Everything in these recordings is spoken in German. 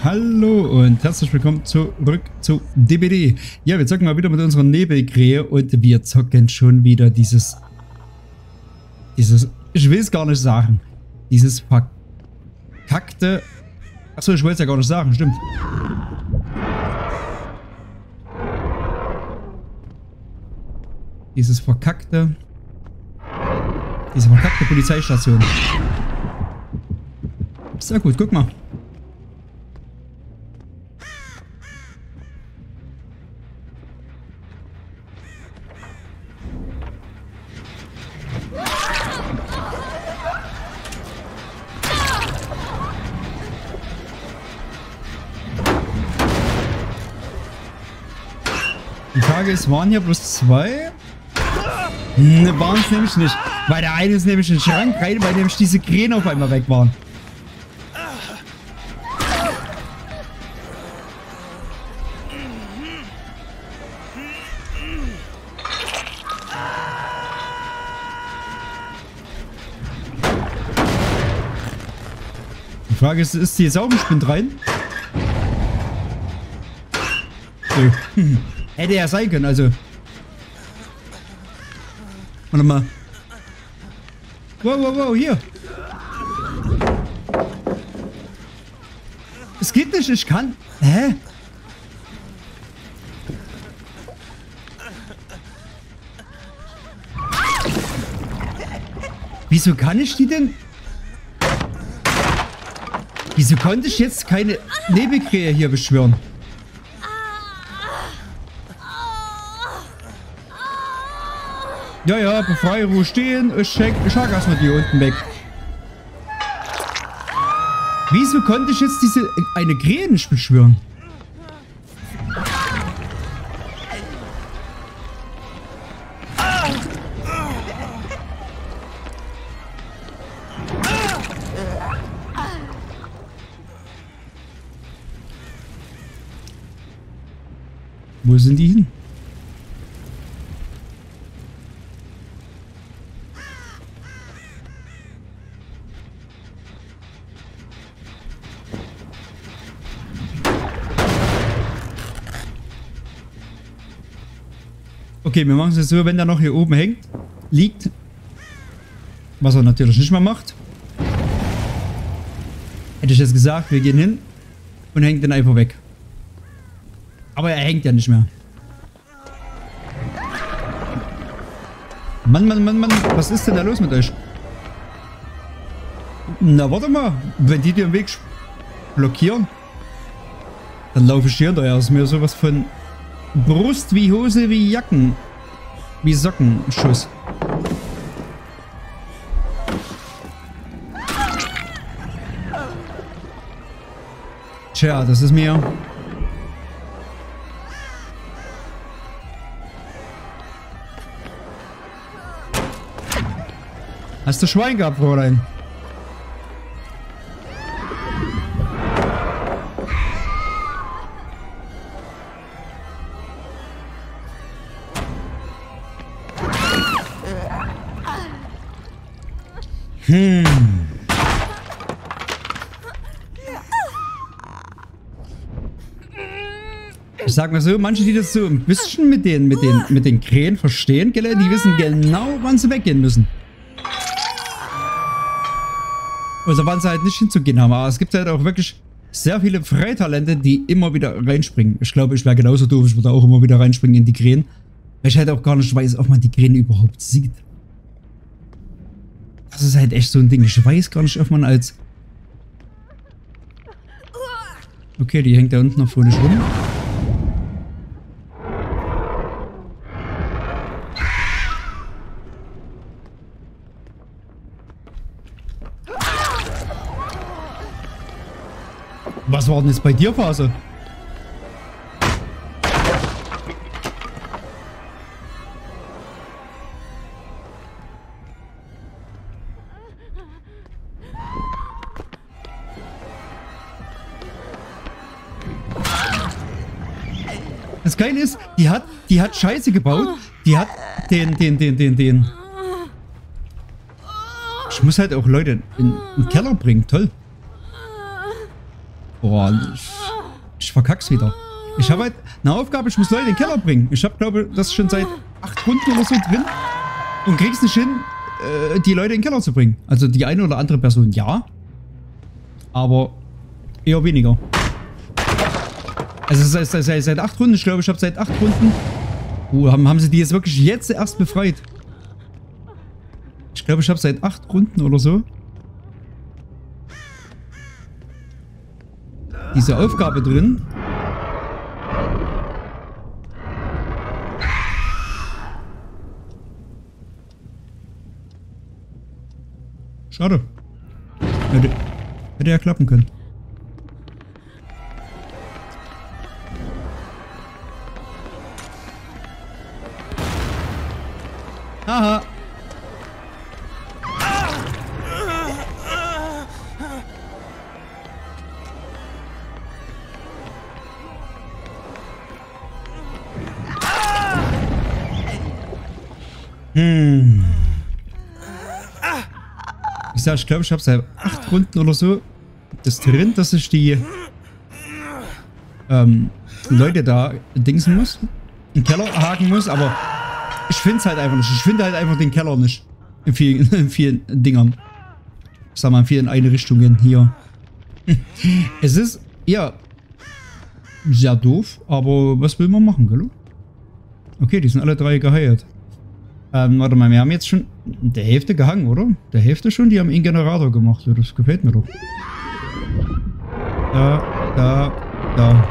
Hallo und herzlich willkommen zurück zu DBD. Ja, wir zocken mal wieder mit unserer Nebelkrähe und wir zocken schon wieder dieses, ich will es gar nicht sagen, dieses verkackte, achso, ich wollte es ja gar nicht sagen, stimmt. Diese verkackte Polizeistation. Sehr gut, guck mal. Die Frage ist, waren hier bloß zwei? Ne, waren es nämlich nicht. Weil der eine ist nämlich in den Schrank rein, weil nämlich diese Krähen auf einmal weg waren. Die Frage ist die Saugenspind rein? So. Hätte ja sein können, also. Warte mal. Wow, hier. Es geht nicht, ich kann. Hä? Wieso kann ich die denn? Wieso konnte ich jetzt keine Nebelkrähe hier beschwören? Ja, befreie, Ruhe stehen, ich schlag erstmal die unten weg. Wieso konnte ich jetzt eine Krähe nicht beschwören? Wo sind die hin? Okay, wir machen es jetzt so, wenn der noch hier oben liegt, was er natürlich nicht mehr macht, hätte ich jetzt gesagt, wir gehen hin und hängen den einfach weg. Aber er hängt ja nicht mehr. Mann, was ist denn da los mit euch? Na, warte mal, wenn die dir den Weg blockieren, dann laufe ich hier hinterher. Ist mir sowas von Brust wie Hose wie Jacken wie Sockenschuss. Tja, das ist mir... Hast du Schwein gehabt, Fräulein? Ich sag mal so, manche, die das so ein bisschen mit den Krähen verstehen, die wissen genau, wann sie weggehen müssen. Oder wann sie halt nicht hinzugehen haben. Aber es gibt halt auch wirklich sehr viele Freitalente, die immer wieder reinspringen. Ich glaube, ich wäre genauso doof, ich würde auch immer wieder reinspringen in die Krähen. Weil ich halt auch gar nicht weiß, ob man die Krähen überhaupt sieht. Das ist halt echt so ein Ding. Ich weiß gar nicht, ob man als... Okay, die hängt da unten noch fröhlich rum. Was war denn jetzt bei dir, Phase? Das Geile ist, die hat Scheiße gebaut. Die hat den. Ich muss halt auch Leute in den Keller bringen, toll. Boah, ich verkack's wieder. Ich habe halt eine Aufgabe, ich muss Leute in den Keller bringen. Ich habe, glaube ich, das schon seit 8 Runden oder so drin. Und krieg's nicht hin, die Leute in den Keller zu bringen. Also die eine oder andere Person ja. Aber eher weniger. Also seit 8 Runden, ich glaube, ich habe seit 8 Runden... haben sie die jetzt wirklich jetzt erst befreit? Ich glaube, ich habe seit 8 Runden oder so diese Aufgabe drin. Schade. Hätte ja klappen können. Haha. Ich glaube, ich habe seit 8 Runden oder so das drin, dass ich die Leute da dingsen muss, in den Keller haken muss, aber ich finde es halt einfach nicht. Ich finde halt einfach den Keller nicht. In vielen Dingern. Ich sag mal, in vielen Einrichtungen hier. Es ist, ja, sehr doof, aber was will man machen, gell? Okay, die sind alle 3 geheilt. Warte mal, wir haben jetzt schon der Hälfte gehangen, oder? Der Hälfte schon, die haben einen Generator gemacht. Ja, das gefällt mir doch. Da.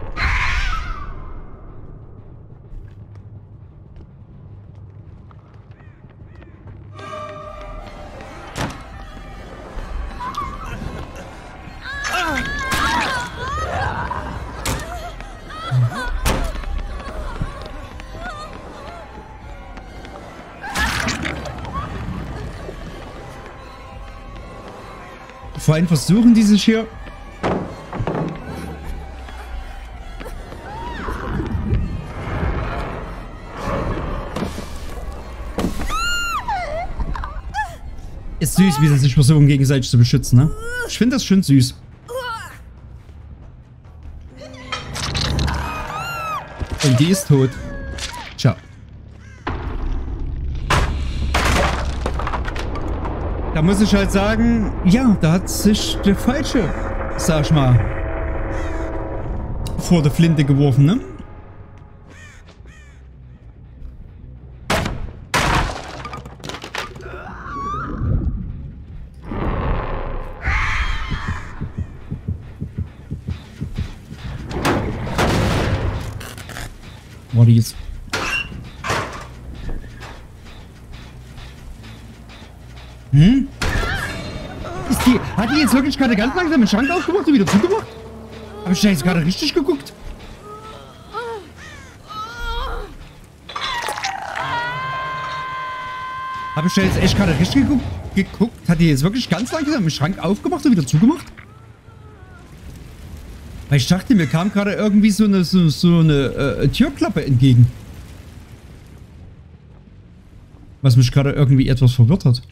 Vor allem versuchen die sich hier... Ist süß, wie sie sich versuchen gegenseitig zu beschützen, ne? Ich finde das schön süß. Und die ist tot. Ciao. Da muss ich halt sagen, ja, da hat sich der Falsche, sag ich mal, vor der Flinte geworfen, ne? Boah, die ist... Hat die jetzt wirklich gerade ganz langsam den Schrank aufgemacht und wieder zugemacht? Habe ich da jetzt gerade richtig geguckt? Habe ich da jetzt echt gerade richtig geguckt? Hat die jetzt wirklich ganz langsam den Schrank aufgemacht und wieder zugemacht? Weil ich dachte, mir kam gerade irgendwie so eine Türklappe entgegen. Was mich gerade irgendwie etwas verwirrt hat.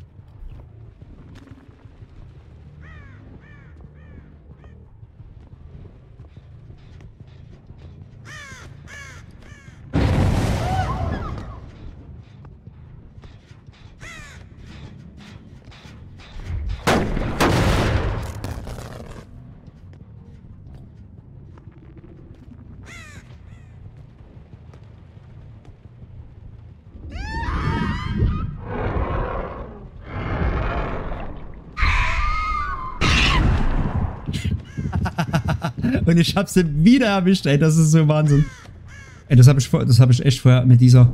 Und ich hab sie wieder erwischt, ey. Das ist so Wahnsinn. Ey, das hab ich echt vorher mit dieser...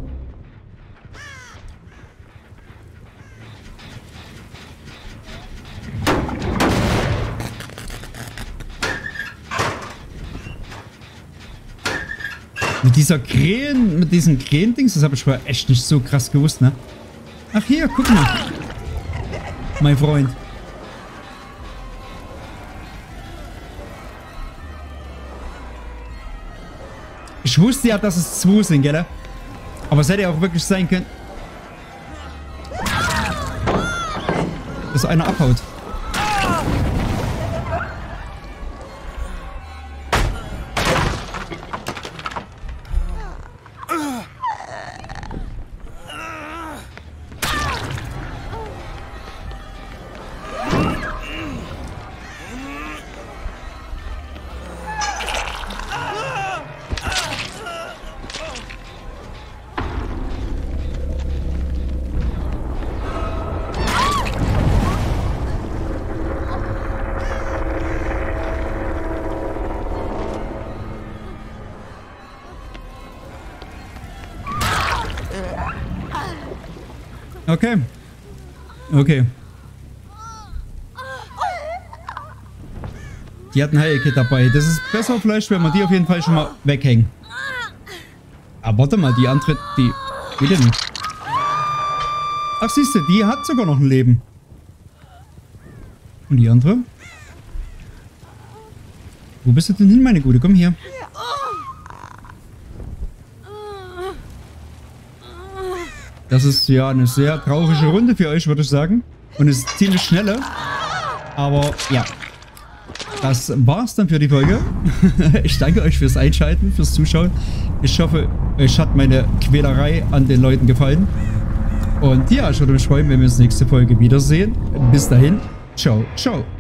Mit diesen Krähen-Dings, das habe ich vorher echt nicht so krass gewusst, ne? Ach hier, guck mal. Mein Freund. Ich wusste ja, dass es 2 sind, gell? Aber es hätte ja auch wirklich sein können, dass einer abhaut. Okay. Okay. Die hat ein Heilkit dabei. Das ist besser vielleicht, wenn wir die auf jeden Fall schon mal weghängen. Aber warte mal, die andere, die... Wie denn? Ach, siehst du, die hat sogar noch ein Leben. Und die andere? Wo bist du denn hin, meine Gute? Komm hier. Das ist ja eine sehr traurige Runde für euch, würde ich sagen. Und es ist ziemlich schnelle. Aber ja. Das war's dann für die Folge. Ich danke euch fürs Einschalten, fürs Zuschauen. Ich hoffe, euch hat meine Quälerei an den Leuten gefallen. Und ja, ich würde mich freuen, wenn wir uns nächste Folge wiedersehen. Bis dahin, ciao, ciao.